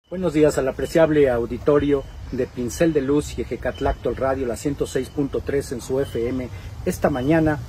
Buenos días al apreciable auditorio de Pincel de Luz y Ejecatlactol Radio, la 106.3 en su FM. Esta mañana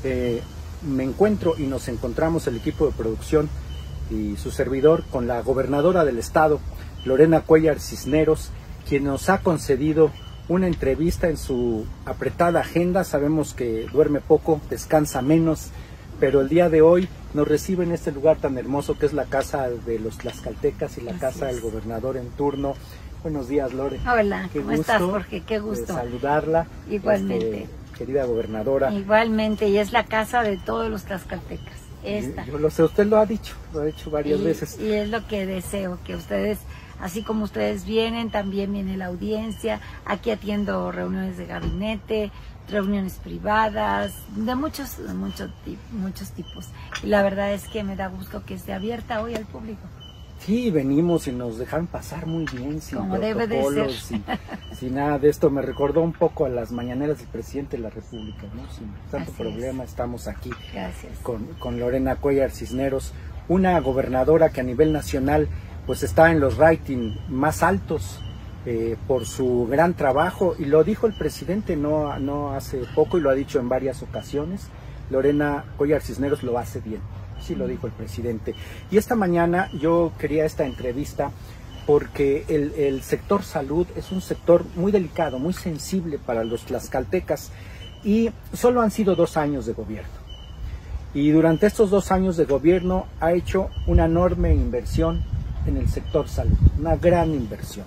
me encuentro y nos encontramos el equipo de producción y su servidor con la gobernadora del estado, Lorena Cuéllar Cisneros, quien nos ha concedido una entrevista en su apretada agenda. Sabemos que duerme poco, descansa menos, pero el día de hoy nos recibe en este lugar tan hermoso que es la casa de los tlaxcaltecas y la casa del gobernador en turno. Buenos días, Lore. Hola, ¿cómo estás, Jorge? Qué gusto saludarla. Igualmente. Querida gobernadora. Igualmente, y es la casa de todos los tlaxcaltecas. Esta. Yo lo sé, usted lo ha dicho varias veces. Y es lo que deseo, que ustedes, así como ustedes vienen, también viene la audiencia. Aquí atiendo reuniones de gabinete, reuniones privadas, de muchos tipos. Y la verdad es que me da gusto que esté abierta hoy al público. Sí, venimos y nos dejaron pasar muy bien, sin como debe de ser. Sin nada de esto. Me recordó un poco a las mañaneras del presidente de la República, ¿no? Sin tanto problema estamos aquí. Gracias. Con Lorena Cuéllar Cisneros, una gobernadora que a nivel nacional pues está en los ratings más altos por su gran trabajo, y lo dijo el presidente no hace poco y lo ha dicho en varias ocasiones. Lorena Cuéllar Cisneros lo hace bien. Sí, lo dijo el presidente. Y esta mañana yo quería esta entrevista porque el sector salud es un sector muy delicado, muy sensible para los tlaxcaltecas, y solo han sido 2 años de gobierno. Y durante estos 2 años de gobierno ha hecho una enorme inversión en el sector salud, una gran inversión.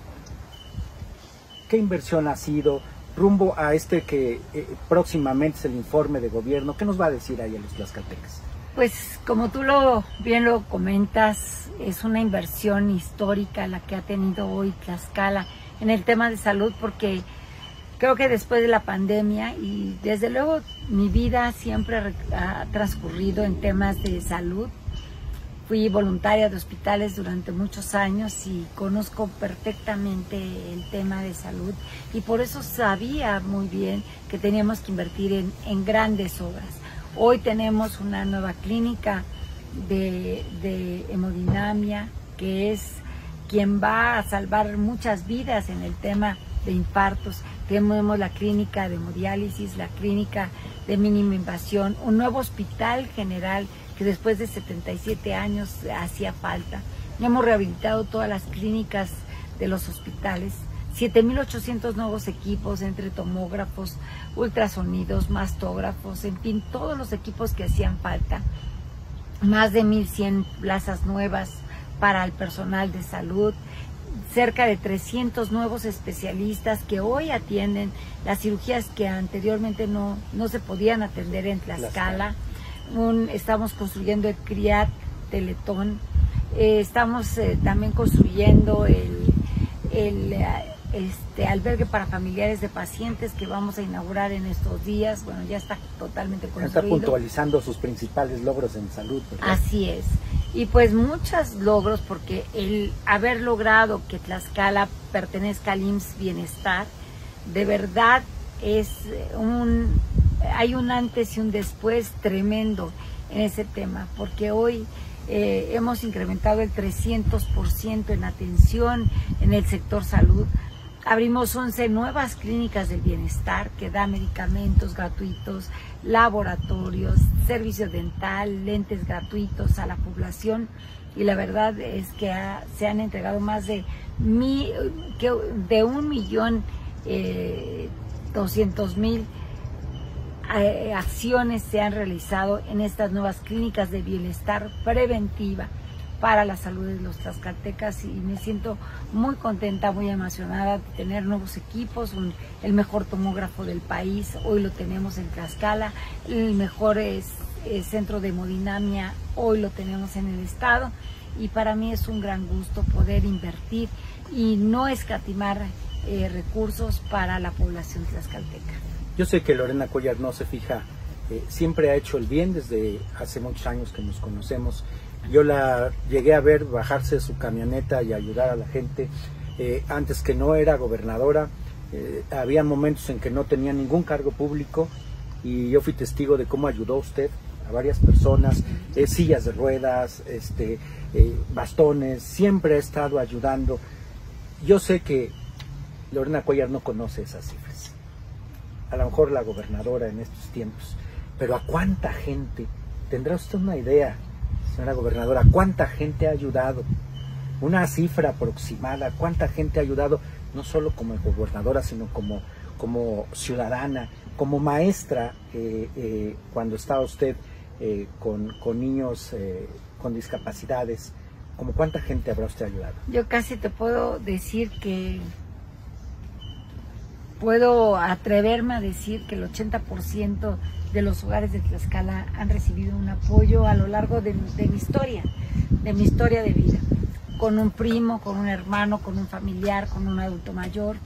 ¿Qué inversión ha sido rumbo a que próximamente es el informe de gobierno? ¿Qué nos va a decir ahí a los tlaxcaltecas? Pues como tú bien lo comentas, es una inversión histórica la que ha tenido hoy Tlaxcala en el tema de salud, porque creo que después de la pandemia, y desde luego mi vida siempre ha transcurrido en temas de salud. Fui voluntaria de hospitales durante muchos años y conozco perfectamente el tema de salud, y por eso sabía muy bien que teníamos que invertir en grandes obras. Hoy tenemos una nueva clínica de hemodinamia, que es quien va a salvar muchas vidas en el tema de infartos. Tenemos la clínica de hemodiálisis, la clínica de mínima invasión, un nuevo hospital general que después de 77 años hacía falta. Hemos rehabilitado todas las clínicas de los hospitales, 7,800 nuevos equipos entre tomógrafos, ultrasonidos, mastógrafos, en fin, todos los equipos que hacían falta. Más de 1,100 plazas nuevas para el personal de salud, cerca de 300 nuevos especialistas que hoy atienden las cirugías que anteriormente no se podían atender en Tlaxcala. Estamos construyendo el CRIAT Teletón, estamos también construyendo el albergue para familiares de pacientes que vamos a inaugurar en estos días. Bueno, ya está totalmente construido. Está puntualizando sus principales logros en salud, ¿verdad? Así es. Y pues muchos logros, porque el haber logrado que Tlaxcala pertenezca al IMSS Bienestar, de verdad hay un antes y un después tremendo en ese tema, porque hoy hemos incrementado el 300% en atención en el sector salud. Abrimos 11 nuevas clínicas del bienestar que da medicamentos gratuitos, laboratorios, servicio dental, lentes gratuitos a la población, y la verdad es que se han entregado más de 1,200,000 acciones se han realizado en estas nuevas clínicas de bienestar preventiva para la salud de los tlaxcaltecas, y me siento muy contenta, muy emocionada de tener nuevos equipos, el mejor tomógrafo del país, hoy lo tenemos en Tlaxcala, el mejor centro de hemodinamia, hoy lo tenemos en el estado, y para mí es un gran gusto poder invertir y no escatimar recursos para la población tlaxcalteca. Yo sé que Lorena Cuéllar no se fija, siempre ha hecho el bien desde hace muchos años que nos conocemos. Yo la llegué a ver bajarse de su camioneta y ayudar a la gente. Antes que no era gobernadora, había momentos en que no tenía ningún cargo público, y yo fui testigo de cómo ayudó usted a varias personas, sillas de ruedas, bastones, siempre ha estado ayudando. Yo sé que Lorena Cuéllar no conoce esas cifras, a lo mejor la gobernadora en estos tiempos, pero ¿a cuánta gente, tendrá usted una idea, señora gobernadora, cuánta gente ha ayudado? Una cifra aproximada, cuánta gente ha ayudado, no solo como gobernadora, sino como ciudadana, como maestra, cuando estaba usted con niños con discapacidades, ¿como cuánta gente habrá usted ayudado? Yo casi te puedo decir que, puedo atreverme a decir que el 80% de los hogares de Tlaxcala han recibido un apoyo a lo largo de mi historia de vida, con un primo, con un hermano, con un familiar, con un adulto mayor,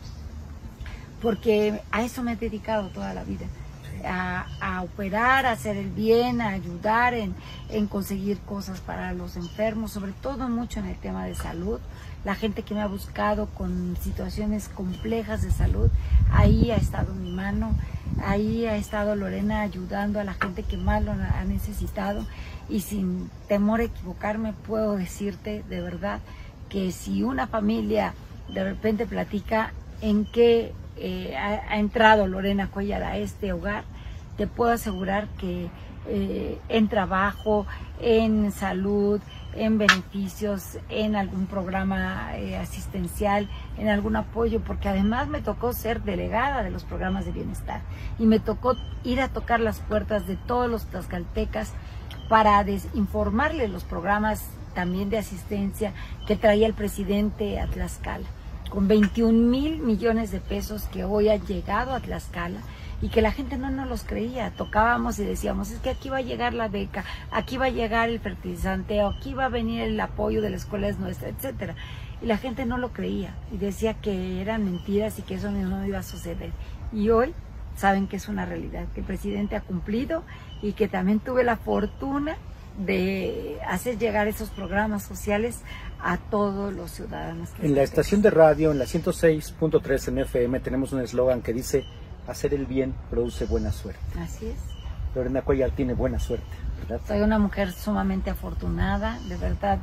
porque a eso me he dedicado toda la vida, a operar, a hacer el bien, a ayudar en conseguir cosas para los enfermos, sobre todo mucho en el tema de salud. La gente que me ha buscado con situaciones complejas de salud, ahí ha estado mi mano, ahí ha estado Lorena ayudando a la gente que más lo ha necesitado, y sin temor a equivocarme puedo decirte de verdad que si una familia de repente platica en qué ha entrado Lorena Cuéllar a este hogar, te puedo asegurar que en trabajo, en salud, en beneficios, en algún programa asistencial, en algún apoyo, porque además me tocó ser delegada de los programas de bienestar y me tocó ir a tocar las puertas de todos los tlaxcaltecas para informarles los programas también de asistencia que traía el presidente a Tlaxcala, con 21,000 millones de pesos que hoy han llegado a Tlaxcala y que la gente no nos los creía. Tocábamos y decíamos, es que aquí va a llegar la beca, aquí va a llegar el fertilizante, o aquí va a venir el apoyo de la escuela es nuestra, etcétera. Y la gente no lo creía y decía que eran mentiras y que eso no iba a suceder. Y hoy saben que es una realidad, que el presidente ha cumplido y que también tuve la fortuna de hacer llegar esos programas sociales a todos los ciudadanos. En la estación de radio, en la 106.3 en FM, tenemos un eslogan que dice: hacer el bien produce buena suerte. Así es. Lorena Cuéllar tiene buena suerte, ¿verdad? Soy una mujer sumamente afortunada, de verdad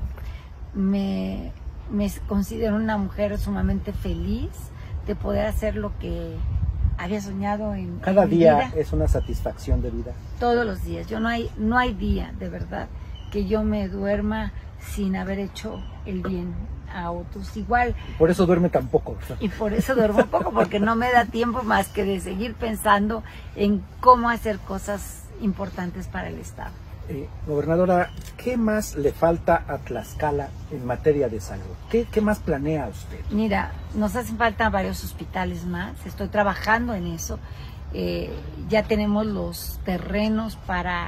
me considero una mujer sumamente feliz de poder hacer lo que había soñado en Cada mi día vida. es una satisfacción de vida. Todos los días. Yo no hay día, de verdad, que yo me duerma sin haber hecho el bien a otros. Igual. Por eso duerme tan poco, ¿verdad? Y por eso duermo poco, porque no me da tiempo más que de seguir pensando en cómo hacer cosas importantes para el Estado. Gobernadora, ¿qué más le falta a Tlaxcala en materia de salud? ¿Qué más planea usted? Mira, nos hacen falta varios hospitales más, estoy trabajando en eso. Ya tenemos los terrenos para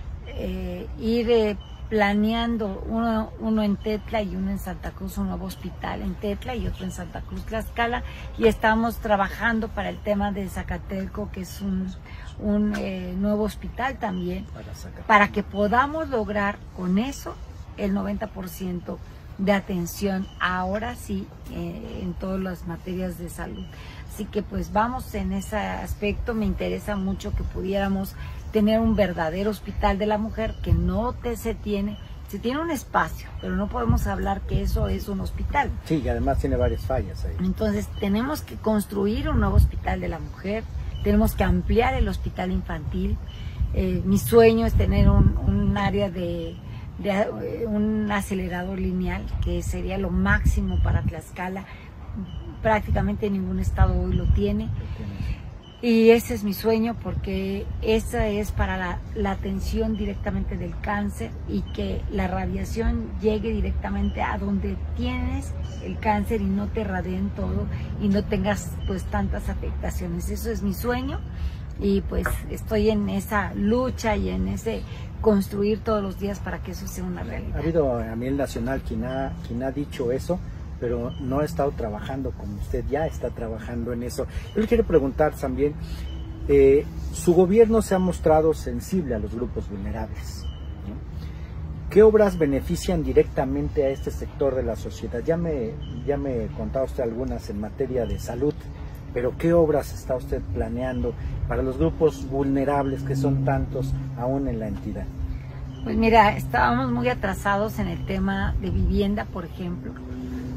ir planeando uno en Tetla y uno en Santa Cruz, un nuevo hospital en Tetla y otro en Santa Cruz, Tlaxcala, y estamos trabajando para el tema de Zacatelco, que es un nuevo hospital también, para que podamos lograr con eso el 90% de atención, ahora sí, en todas las materias de salud. Así que pues vamos en ese aspecto. Me interesa mucho que pudiéramos tener un verdadero hospital de la mujer, que no se tiene un espacio, pero no podemos hablar que eso es un hospital. Sí, y además tiene varias fallas ahí. Entonces tenemos que construir un nuevo hospital de la mujer, tenemos que ampliar el hospital infantil. Mi sueño es tener un área de un acelerador lineal, que sería lo máximo para Tlaxcala. Prácticamente ningún estado hoy lo tiene. Y ese es mi sueño, porque esa es para la atención directamente del cáncer, y que la radiación llegue directamente a donde tienes el cáncer y no te radeen todo y no tengas pues tantas afectaciones. Eso es mi sueño, y pues estoy en esa lucha y en ese construir todos los días para que eso sea una realidad. Ha habido a nivel nacional quien ha dicho eso, pero no ha estado trabajando como usted ya está trabajando en eso. Yo le quiero preguntar también, su gobierno se ha mostrado sensible a los grupos vulnerables, ¿no? ¿Qué obras benefician directamente a este sector de la sociedad? Ya me contaba usted algunas en materia de salud, pero ¿qué obras está usted planeando para los grupos vulnerables, que son tantos aún en la entidad? Pues mira, estábamos muy atrasados en el tema de vivienda, por ejemplo.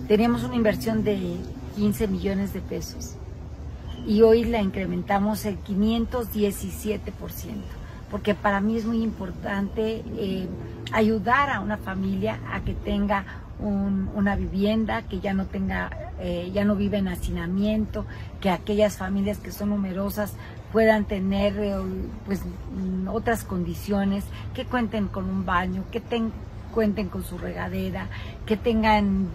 teníamos una inversión de 15 millones de pesos y hoy la incrementamos el 517%, porque para mí es muy importante ayudar a una familia a que tenga una vivienda, que ya no vive en hacinamiento, que aquellas familias que son numerosas puedan tener pues otras condiciones, que cuenten con un baño, que cuenten con su regadera, que tengan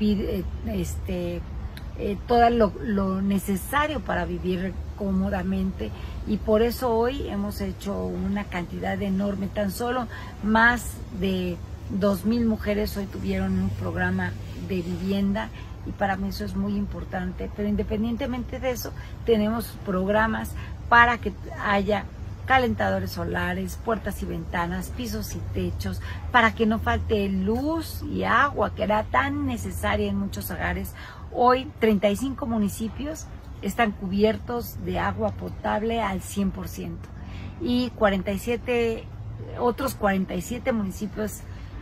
todo lo necesario para vivir cómodamente. Y por eso hoy hemos hecho una cantidad enorme, tan solo más de 2,000 mujeres hoy tuvieron un programa de vivienda, y para mí eso es muy importante. Pero independientemente de eso, tenemos programas para que haya calentadores solares, puertas y ventanas, pisos y techos, para que no falte luz y agua, que era tan necesaria en muchos hogares. Hoy 35 municipios están cubiertos de agua potable al 100%, y otros 47 municipios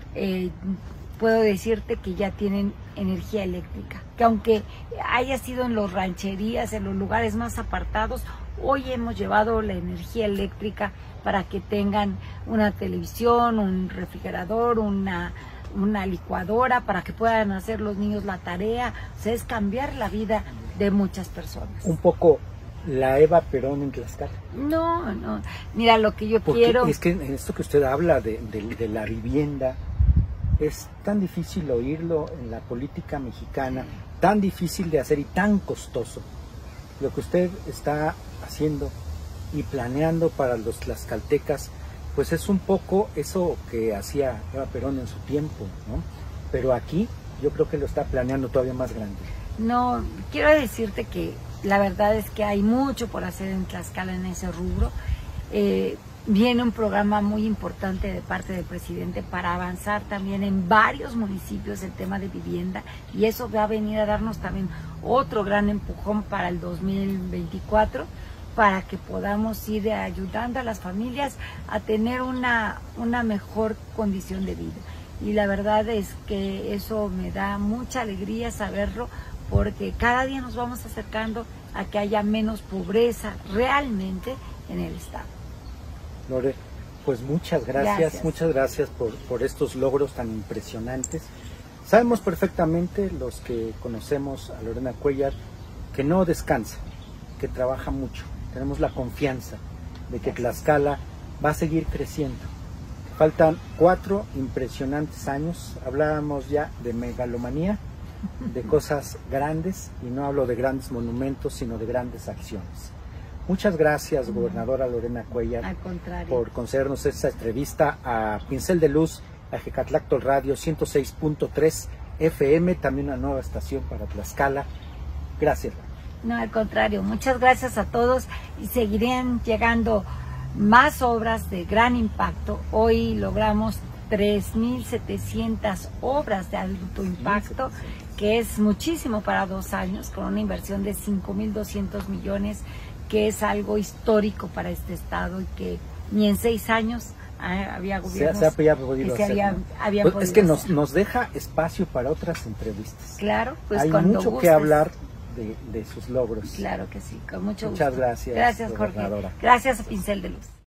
puedo decirte que ya tienen energía eléctrica, que aunque haya sido en los rancherías, en los lugares más apartados, hoy hemos llevado la energía eléctrica para que tengan una televisión, un refrigerador, una licuadora, para que puedan hacer los niños la tarea. O sea, es cambiar la vida de muchas personas. Un poco la Eva Perón en Tlaxcala. No, mira, lo que yo quiero... Es que en esto que usted habla de la vivienda, es tan difícil oírlo en la política mexicana, tan difícil de hacer y tan costoso. Lo que usted está haciendo y planeando para los tlaxcaltecas, pues es un poco eso que hacía Eva Perón en su tiempo, ¿no? Pero aquí yo creo que lo está planeando todavía más grande. No, quiero decirte que la verdad es que hay mucho por hacer en Tlaxcala en ese rubro. Viene un programa muy importante de parte del presidente para avanzar también en varios municipios el tema de vivienda, y eso va a venir a darnos también otro gran empujón para el 2024, para que podamos ir ayudando a las familias a tener una mejor condición de vida. Y la verdad es que eso me da mucha alegría saberlo, porque cada día nos vamos acercando a que haya menos pobreza realmente en el estado. Lore, pues muchas gracias. Muchas gracias por estos logros tan impresionantes. Sabemos perfectamente, los que conocemos a Lorena Cuéllar, que no descansa, que trabaja mucho. Tenemos la confianza de que Tlaxcala va a seguir creciendo. Faltan 4 impresionantes años. Hablábamos ya de megalomanía, de cosas grandes, y no hablo de grandes monumentos, sino de grandes acciones. Muchas gracias, gobernadora Lorena Cuéllar, al contrario, por concedernos esta entrevista a Pincel de Luz, a Ejecatlactol Radio 106.3 FM, también una nueva estación para Tlaxcala. Gracias. No, al contrario, muchas gracias a todos, y seguirán llegando más obras de gran impacto. Hoy logramos 3,700 obras de alto impacto, que es muchísimo para 2 años, con una inversión de 5,200 millones, que es algo histórico para este estado, y que ni en 6 años había gobiernos había podido que hacer, habían pues podido es que hacer. nos deja espacio para otras entrevistas. Claro, pues hay cuando mucho gustes. que hablar de sus logros. Claro que sí, con mucho Muchas gusto. gracias. Gracias, Jorge. Gracias a Pincel de Luz.